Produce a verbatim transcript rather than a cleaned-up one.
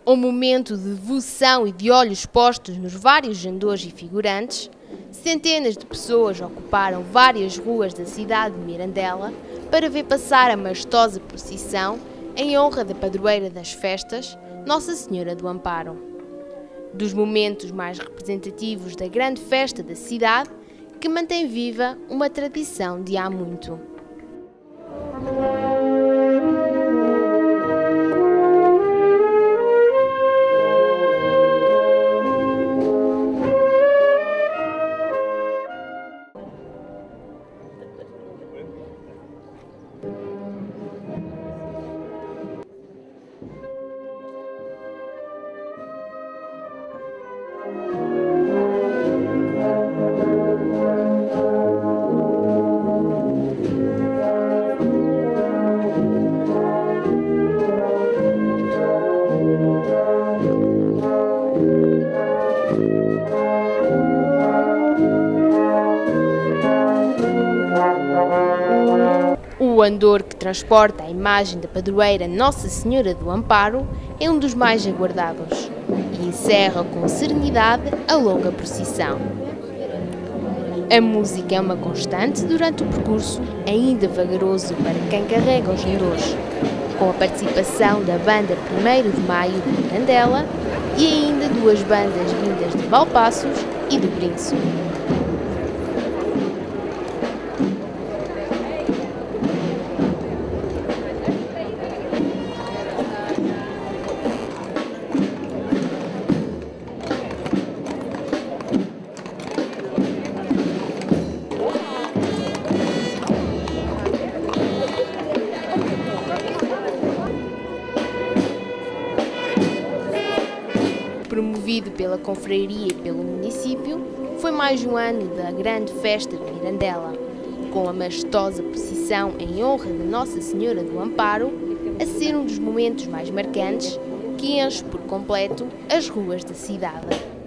Um momento de devoção e de olhos postos nos vários andores e figurantes, centenas de pessoas ocuparam várias ruas da cidade de Mirandela para ver passar a majestosa procissão em honra da padroeira das festas, Nossa Senhora do Amparo. Dos momentos mais representativos da grande festa da cidade, que mantém viva uma tradição de há muito. O andor que transporta a imagem da padroeira Nossa Senhora do Amparo é um dos mais aguardados e encerra com serenidade a longa procissão. A música é uma constante durante o percurso, ainda vagaroso para quem carrega os andores, com a participação da banda primeiro de Maio de Mirandela e ainda duas bandas vindas de Valpaços e de Brinço. Promovido pela confraria e pelo município, foi mais um ano da grande festa de Mirandela, com a majestosa procissão em honra de Nossa Senhora do Amparo a ser um dos momentos mais marcantes que enche por completo as ruas da cidade.